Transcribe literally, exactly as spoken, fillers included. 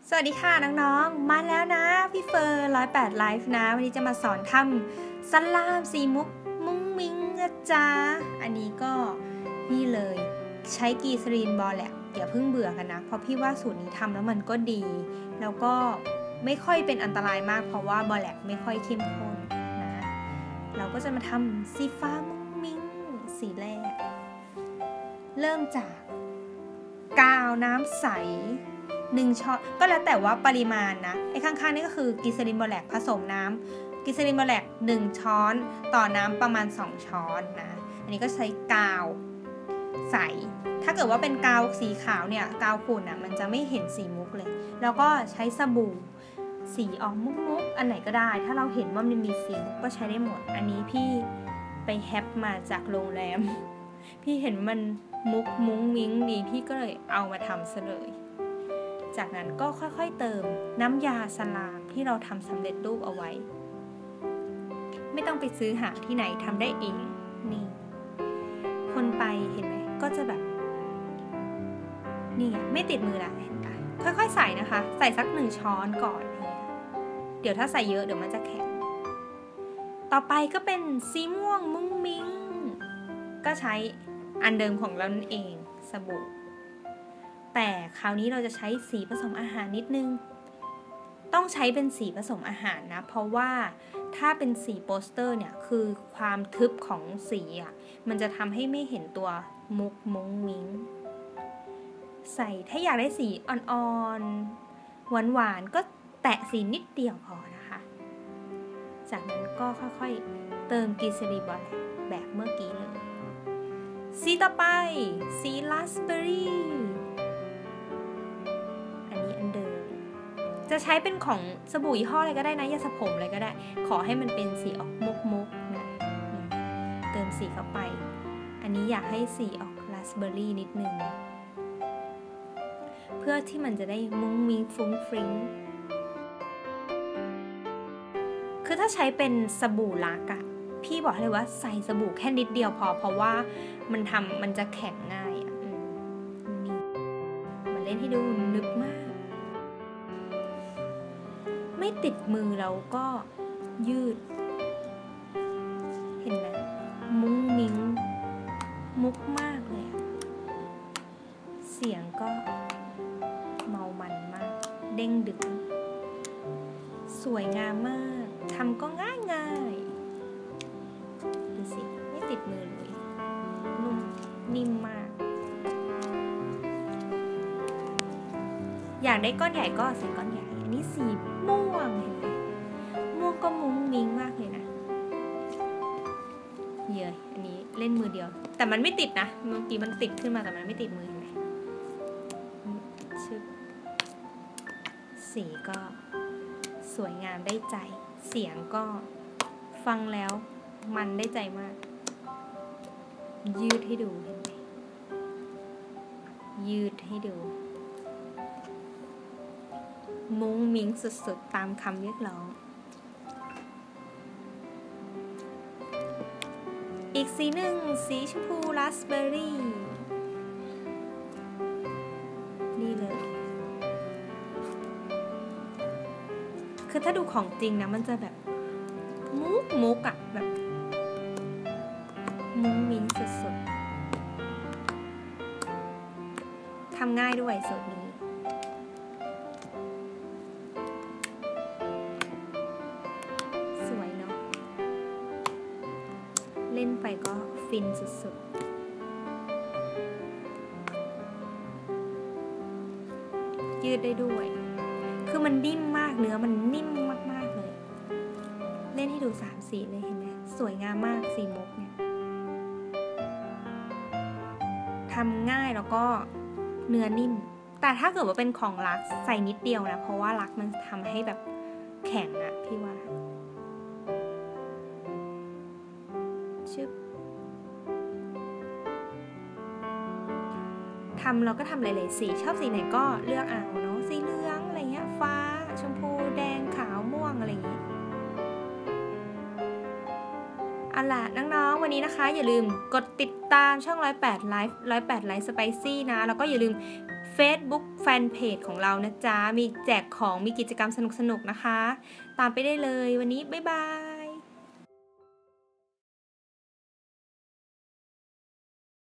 สวัสดีค่ะน้องๆมาแล้วนะพี่เฟอร์ร้อยแปดไลฟ์นะวันนี้จะมาสอนทำสลามสีมุกมุ้งมิ้งนะจ๊ะอันนี้ก็นี่เลยใช้กีซาลีนบอแลกอย่าเพิ่งเบื่อกันนะเพราะพี่ว่าสูตรนี้ทำแล้วมันก็ดีแล้วก็ไม่ค่อยเป็นอันตรายมากเพราะว่าบอแลกไม่ค่อยเข้มข้นนะเราก็จะมาทำสีฟ้ามุ้งมิ้งสีแรกเริ่มจากกาวน้ำใสหนึ่งช้อนก็แล้วแต่ว่าปริมาณนะไอ้ข้างๆนี่ก็คือกิซาลินบอแลกผสมน้ำกิซาลินบอแลกหนึ่งช้อนต่อน้ำประมาณสองช้อนนะอันนี้ก็ใช้กาวใสถ้าเกิดว่าเป็นกาวสีขาวเนี่ยกาวขุ่นอ่ะมันจะไม่เห็นสีมุกเลยแล้วก็ใช้สบู่สีออกมุกๆอันไหนก็ได้ถ้าเราเห็นว่ามันมีสีมุกก็ใช้ได้หมดอันนี้พี่ไปแฮปมาจากโรงแรมพี่เห็นมันมุกมุ้งมิ้งดีพี่ก็เลยเอามาทำซะเลยจากนั้นก็ค่อยๆเติมน้ำยาสลามที่เราทำสำเร็จรูปเอาไว้ไม่ต้องไปซื้อหาที่ไหนทำได้เองนี่คนไปเห็นไหมก็จะแบบนี่ไม่ติดมือละค่อยๆใส่นะคะใส่สักหนึ่งช้อนก่อนเดี๋ยวถ้าใส่เยอะเดี๋ยวมันจะแข็งต่อไปก็เป็นสีม่วงมุ้งมิ้งก็ใช้อันเดิมของเรานั่นเองสบู่แต่คราวนี้เราจะใช้สีผสมอาหารนิดนึงต้องใช้เป็นสีผสมอาหารนะเพราะว่าถ้าเป็นสีโปสเตอร์เนี่ยคือความทึบของสีอ่ะมันจะทำให้ไม่เห็นตัวมุกมุ้งมิ้งใส่ถ้าอยากได้สีอ่อนๆหวานๆก็แตะสีนิดเดียวพอนะคะจากนั้นก็ค่อยๆเติมกีซาลีนบอแลกแบบเมื่อกี้เลยสีต่อไปสีราสเบอร์รี่จะใช้เป็นของสบู่ยี่ห้ออะไรก็ได้นะยาสระผมอะไรก็ได้ขอให้มันเป็นสีออกมุกๆนะเติมสีเข้าไปอันนี้อยากให้สีออกราสเบอร์รี่นิดนึงเพื่อที่มันจะได้มุ้งมิ้งฟุ้งฟริ้งคือถ้าใช้เป็นสบู่ลักอะพี่บอกเลยว่าใส่สบู่แค่นิดเดียวพอเพราะว่ามันทำมันจะแข็งง่ายอะนี่มาเล่นให้ดูนึกมากไม่ติดมือแล้วก็ยืดเห็นไหมมุ้งมิ้งมุกมากเลยเสียงก็เมามันมากเด้งดึงสวยงามมากทำก็ง่ายง่ายดูสิไม่ติดมือเลยนุ่มนิ่มมากอยากได้ก้อนใหญ่ก็ใส่ก้อนใหญ่อันนี้สีม่วงเห็นไหมม่วงก็มุ้งมิ้งมากเลยนะเยอะอันนี้เล่นมือเดียวแต่มันไม่ติดนะเมื่อกี้มันติดขึ้นมาแต่มันไม่ติดมือเห็นไหมชึบสีก็สวยงามได้ใจเสียงก็ฟังแล้วมันได้ใจมากยืดให้ดูเห็นไหมยืดให้ดูมุ้งมิ้งสุดๆตามคำเรียกร้องอีกสีหนึ่งสีชมพูราสเบอร์รี่นี่เลยคือถ้าดูของจริงนะมันจะแบบมุกมุกอะแบบมุ้งมิ้งสุดๆทำง่ายด้วยสูตรนี้เล่นไปก็ฟินสุดๆยืดได้ด้วยคือมันนิ่มมากเนื้อมันนิ่มมากๆเลยเล่นให้ดูสามสีเลยเห็นไหมสวยงามมากสีมุกเนี่ยทำง่ายแล้วก็เนื้อนิ่มแต่ถ้าเกิดว่าเป็นของลักใส่นิดเดียวนะเพราะว่าลักมันทำให้แบบแข็งอะพี่ว่าชึบทำเราก็ทำหลายๆสีชอบสีไหนก็เลือกเอาเนาะสีเหลืองอะไรเงี้ยฟ้าชมพูแดงขาวม่วงอะไรอย่างเงี้ยเอาล่ะน้องๆวันวันนี้นะคะอย่าลืมกดติดตามช่องหนึ่งศูนย์แปด Live หนึ่งศูนย์แปด Live Spicy นะแล้วก็อย่าลืม Facebook Fanpage ของเรานะจ๊ะมีแจกของมีกิจกรรมสนุกๆนะคะตามไปได้เลยวันนี้บ๊ายบาย